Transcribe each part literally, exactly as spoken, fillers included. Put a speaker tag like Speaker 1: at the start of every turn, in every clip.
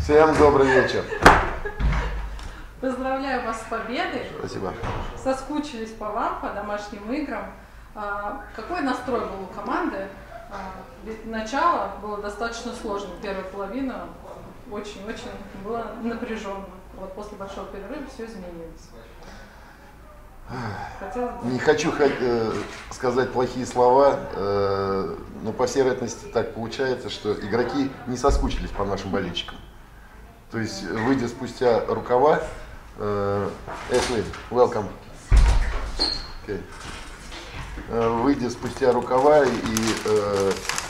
Speaker 1: Всем добрый вечер.
Speaker 2: Поздравляю вас с победой.
Speaker 1: Спасибо.
Speaker 2: Соскучились по вам, по домашним играм. Какой настрой был у команды? Ведь начало было достаточно сложным. Первая половина очень-очень была напряженна. Вот после большого перерыва все изменилось. Хотелось бы...
Speaker 1: Не хочу э, сказать плохие слова, э, но по всей вероятности так получается, что игроки не соскучились по нашим болельщикам. То есть, выйдя спустя рукава, э, Эшли, welcome. Okay. Э, выйдя спустя рукава и э,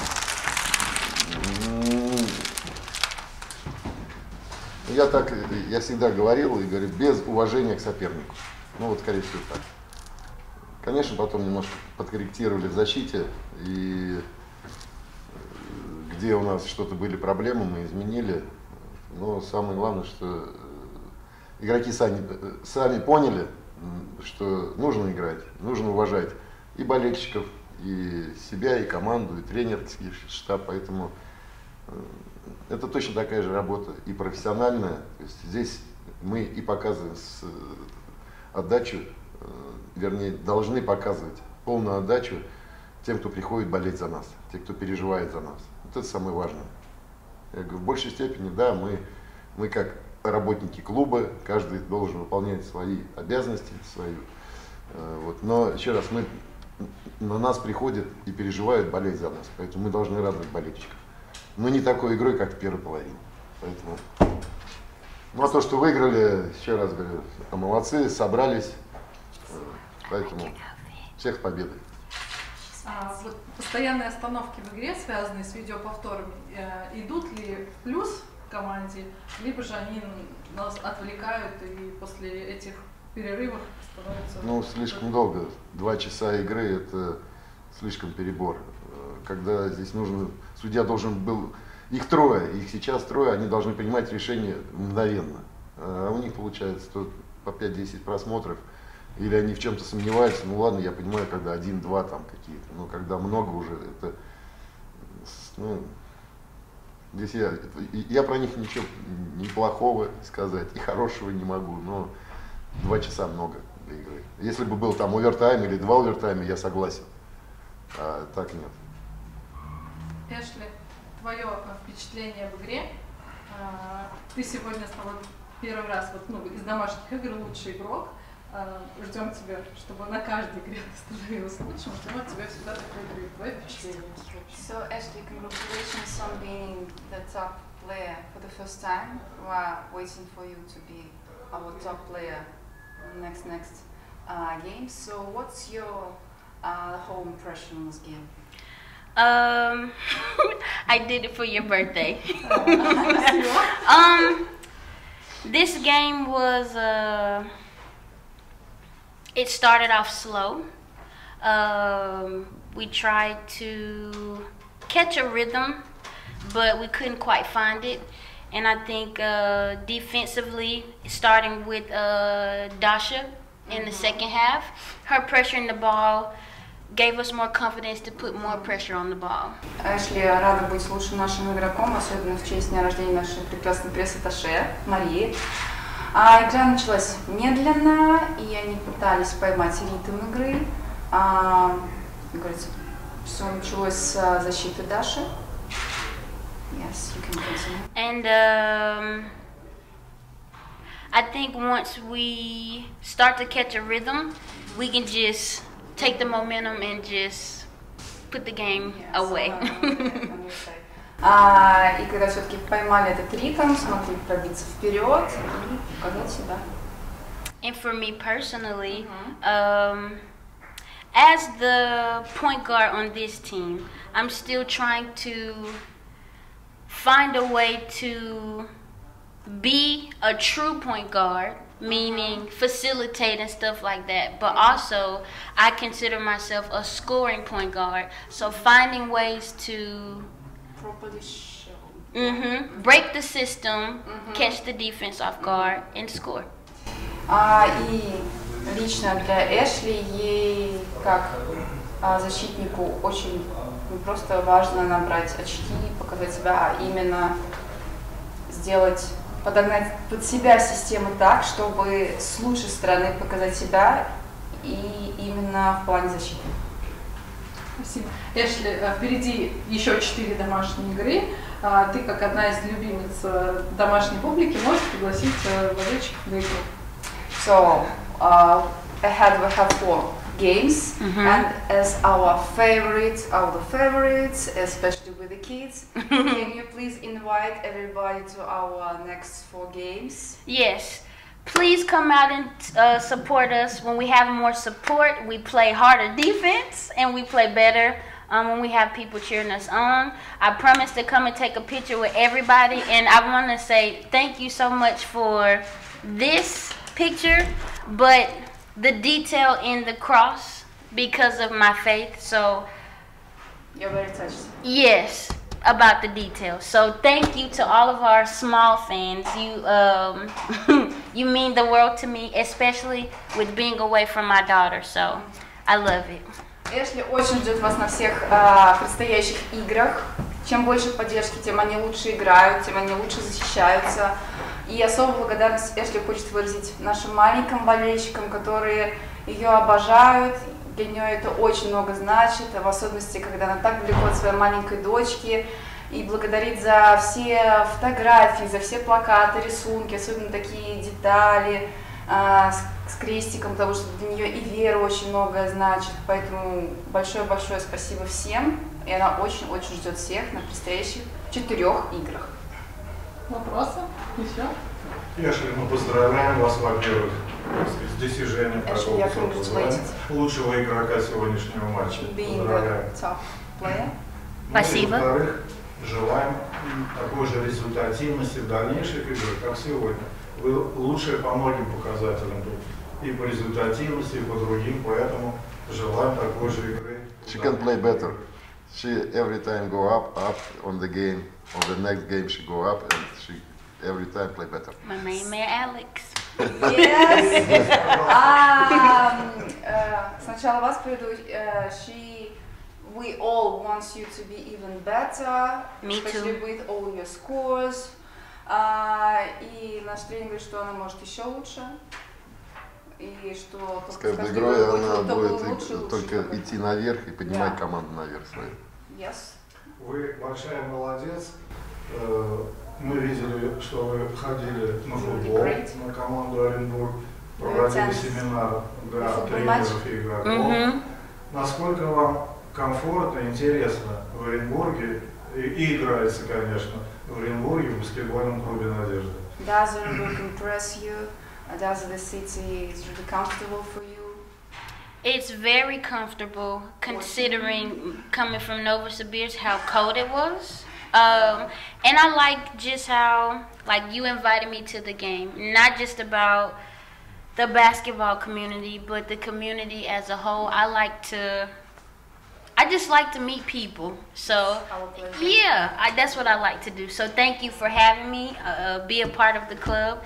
Speaker 1: я так, я всегда говорил и говорю, без уважения к сопернику. Ну вот, скорее всего, так. Конечно, потом немножко подкорректировали в защите, и где у нас что-то были проблемы, мы изменили. Но самое главное, что игроки сами, сами поняли, что нужно играть, нужно уважать и болельщиков, и себя, и команду, и тренерский штаб. Поэтому это точно такая же работа и профессиональная. То есть здесь мы и показываем с отдачу, вернее, должны показывать полную отдачу тем, кто приходит болеть за нас, те, кто переживает за нас. Вот это самое важное. Я говорю, в большей степени, да, мы, мы как работники клуба, каждый должен выполнять свои обязанности, свою. Вот. Но еще раз, мы, на нас приходят и переживают болеть за нас, поэтому мы должны радовать болельщиков. Но не такой игрой, как в первой половине. Поэтому... Ну а то, что выиграли, еще раз говорю, молодцы, собрались, поэтому всех с победой.
Speaker 2: А, вот постоянные остановки в игре, связанные с видеоповторами, э, идут ли в плюс команде, либо же они нас отвлекают и после этих перерывов становятся...
Speaker 1: Ну, слишком долго. Два часа игры – это слишком перебор. Когда здесь нужно, судья должен был... Их трое, их сейчас трое, они должны принимать решение мгновенно. А у них получается то по пять-десять просмотров, или они в чем-то сомневаются. Ну ладно, я понимаю, когда один-два там какие-то, но когда много уже, это, ну, здесь я, я про них ничего ни плохого сказать, и хорошего не могу, но два часа много для игры. Если бы был там овертайм или два овертайма, я согласен, а так нет.
Speaker 2: Эшли, твое впечатление в игре? Ты сегодня стал первый раз вот, ну, из домашних игр лучший игрок. Ждем тебя, чтобы на каждой игре ты становилась лучшим, ждем от тебя всегда такой игры. Твое впечатление?
Speaker 3: So Ashley, congratulations on being the top player for the first time. We are waiting for you to be our top player next next uh, game. So what's your uh, whole impression on this game?
Speaker 4: Um, I did it for your birthday. um, this game was, uh, it started off slow. Um, we tried to catch a rhythm, but we couldn't quite find it. And I think uh, defensively, starting with uh, Dasha in the second half, her pressuring the ball gave us more confidence to put more pressure on the ball.
Speaker 3: Эшли рада быть лучшим нашим игроком, особенно в честь дня рождения нашей прекрасной пресс-атташе Марии. А игра началась медленно, и они пытались поймать ритм игры. А, как говорится, все началось с защиты Даши. Yes, you can continue.
Speaker 4: And um, I think once we start to catch a rhythm, we can just take the momentum and just put the game yes, away.
Speaker 3: а, и когда все-таки поймали этот ритм, смогли пробиться вперед и показать себя.
Speaker 4: And for me personally, mm-hmm. um, as the point guard on this team, I'm still trying to find a way to be a true point guard, meaning facilitate and stuff like that, but also I consider myself a scoring point guard, so finding ways to
Speaker 3: properly show.
Speaker 4: Mm-hmm, break the system, mm-hmm. catch the defense off guard, and score.
Speaker 3: А, и лично для Эшли, ей как а, защитнику очень не просто важно набрать очки, показать себя, а именно сделать, подогнать под себя систему так, чтобы с лучшей стороны показать себя и именно в плане защиты.
Speaker 2: Спасибо. Эшли, впереди еще четыре домашние игры. Ты, как одна из любимец домашней публики, можешь пригласить болельщиков в игру.
Speaker 3: So, uh, ahead we have four games,
Speaker 4: Mhm.
Speaker 3: and as our favorites, our favorites, especially with the kids, can you please invite everybody to our next four games?
Speaker 4: Yes. Please come out and uh, support us. When we have more support, we play harder defense and we play better um, when we have people cheering us on. I promise to come and take a picture with everybody. And I want to say thank you so much for this picture, but the detail in the cross because of my faith. So,
Speaker 3: You're very touched.
Speaker 4: yes, about the details. So thank you to all of our small fans. You um, you mean the world to me, especially with being away from my daughter. So I love it.
Speaker 3: Эшли очень ждет вас на всех а, предстоящих играх. Чем больше поддержки, тем они лучше играют, тем они лучше защищаются. И особую благодарность Эшли хочет выразить нашим маленьким болельщикам, которые ее обожают. Для нее это очень много значит, в особенности, когда она так далеко от своей маленькой дочки. И благодарит за все фотографии, за все плакаты, рисунки, особенно такие детали а, с, с крестиком, потому что для нее и вера очень многое значит. Поэтому большое-большое спасибо всем. И она очень-очень ждет всех на предстоящих четырех играх.
Speaker 2: Вопросы? Еще?
Speaker 5: Эшли, мы поздравляем вас, во-первых, с достижением
Speaker 3: Эшли,
Speaker 5: такого
Speaker 3: я
Speaker 5: высокого звания,
Speaker 3: congratulated.
Speaker 5: лучшего игрока сегодняшнего матча.
Speaker 3: Being
Speaker 5: Поздравляем.
Speaker 3: the top player.
Speaker 5: Ну и,
Speaker 4: Спасибо.
Speaker 5: во-вторых, желаем такой же результативности в дальнейших играх, как сегодня. Вы лучшие по многим показателям тут, и по результативности, и по другим, поэтому желаем такой же игры.
Speaker 1: She can play better. She every time go up, up on the game. On the next game she go up and she every time play better.
Speaker 4: My main man Alex.
Speaker 3: Yes. um, uh, сначала вас приведу. Uh, she, we all want you to be even better,
Speaker 4: Me
Speaker 3: especially
Speaker 4: too.
Speaker 3: with all your scores. Uh, и наш тренер говорит, что она может еще лучше. И что
Speaker 1: С
Speaker 3: только
Speaker 1: каждой
Speaker 3: каждый
Speaker 1: игрой
Speaker 3: год
Speaker 1: она
Speaker 3: только
Speaker 1: будет
Speaker 3: лучше и лучше.
Speaker 1: только идти наверх и поднимать
Speaker 3: Да.
Speaker 1: команду наверх свою.
Speaker 3: Yes.
Speaker 5: Вы большая молодец. Э, Мы видели, что вы ходили на футбол,
Speaker 3: Great.
Speaker 5: на команду Оренбург,
Speaker 3: Вы
Speaker 5: проводили
Speaker 3: attend
Speaker 5: семинар для
Speaker 3: на футбол
Speaker 5: тренеров и игроков.
Speaker 4: Mhm.
Speaker 5: Насколько вам комфортно, интересно в Оренбурге, и, и играется, конечно, в Оренбурге в баскетбольном клубе «Надежда»?
Speaker 3: Does Orenburg impress you? Does the city is really comfortable for you?
Speaker 4: It's very comfortable considering coming from Novosibirsk how cold it was. Um, and I like just how, like, you invited me to the game. Not just about the basketball community, but the community as a whole. I like to, I just like to meet people. So,
Speaker 3: Our pleasure.
Speaker 4: yeah, I, that's what I like to do. So thank you for having me, uh, be a part of the club.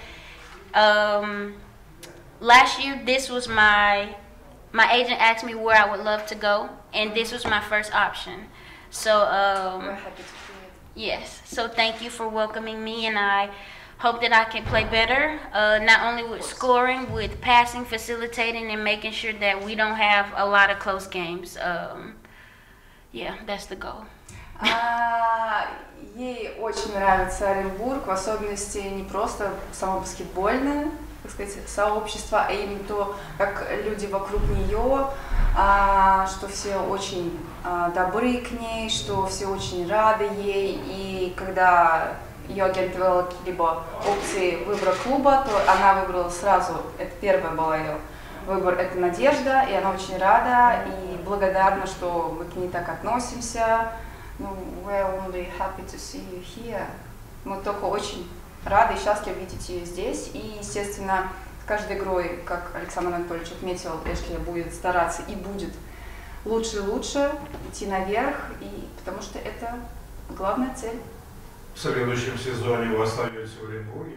Speaker 4: Um, last year, this was my, my agent asked me where I would love to go, and this was my first option. So, um,
Speaker 3: We're happy to hear it.
Speaker 4: yes, so thank you for welcoming me, and I hope that I can play better, uh, not only with scoring, with passing, facilitating, and making sure that we don't have a lot of close games. Um, yeah, that's the goal.
Speaker 3: А, ей очень нравится Оренбург, в особенности не просто само баскетбольное, так сказать, сообщество, а именно то, как люди вокруг нее, а, что все очень а, добры к ней, что все очень рады ей, и когда ее агент вел какие-либо опции выбора клуба, то она выбрала сразу, это первая была ее выбор, это Надежда, и она очень рада и благодарна, что мы к ней так относимся. Ну, we're only happy to see you here. Мы только очень рады и счастливы видеть ее здесь. И, естественно, с каждой игрой, как Александр Анатольевич отметил, Эшли будет стараться и будет лучше и лучше идти наверх, и, потому что это главная цель.
Speaker 5: В следующем сезоне вы остаетесь в Оренбурге?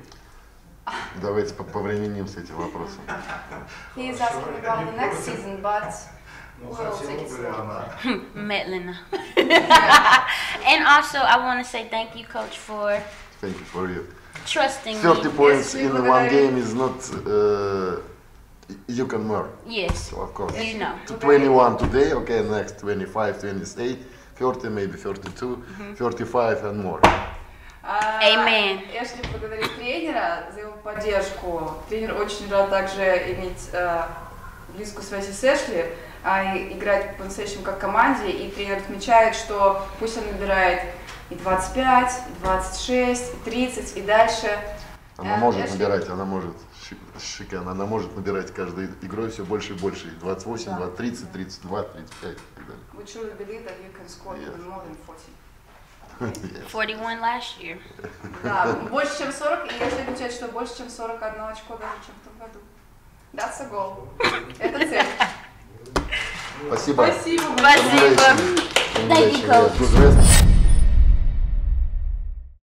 Speaker 1: Давайте по- повременим с этим вопросом.
Speaker 3: He is asking about the next season, but
Speaker 5: Ну,
Speaker 3: Well,
Speaker 5: хотела
Speaker 3: take it
Speaker 5: бы ли
Speaker 3: slow.
Speaker 5: она?
Speaker 4: Medlina. And also, I want to say thank you, Coach, for
Speaker 1: Thank you for you.
Speaker 4: trusting
Speaker 1: thirty
Speaker 4: me.
Speaker 1: points
Speaker 3: Yes,
Speaker 1: in
Speaker 3: we
Speaker 1: one
Speaker 3: благодарим.
Speaker 1: game is not, uh, you can more,
Speaker 4: Yes,
Speaker 1: so of course.
Speaker 4: you know.
Speaker 1: To twenty-one today, okay, next twenty-five, twenty-eight, thirty, maybe thirty-two, thirty-five and more.
Speaker 3: А,
Speaker 4: Amen.
Speaker 3: Эшли благодарит тренера за его поддержку. Тренер очень рад также иметь э, близкую связь с Эшли, а, и играть по-настоящему как команде. И тренер отмечает, что пусть он набирает и двадцать пять, и двадцать шесть, и тридцать, и дальше.
Speaker 1: Она
Speaker 3: Э,
Speaker 1: может
Speaker 3: Эшли-
Speaker 1: набирать, она может, Ши- Шикан, она может набирать каждой игрой все больше и больше. И двадцать восемь,
Speaker 3: Да.
Speaker 1: двадцать, тридцать, тридцать два, тридцать пять и так далее.
Speaker 3: We truly believe that you can score
Speaker 1: Yes.
Speaker 3: even more than forty.
Speaker 1: Yes.
Speaker 4: forty-one last year.
Speaker 3: Да, больше, чем сорок, и Эшли отмечает, что больше, чем сорок одно очко даже, чем в том году. That's a goal. Это цель.
Speaker 1: Спасибо.
Speaker 3: Спасибо.
Speaker 4: Спасибо.
Speaker 1: Congratulations.
Speaker 4: Thank you,
Speaker 1: Congratulations.
Speaker 4: Coach.
Speaker 1: Good rest.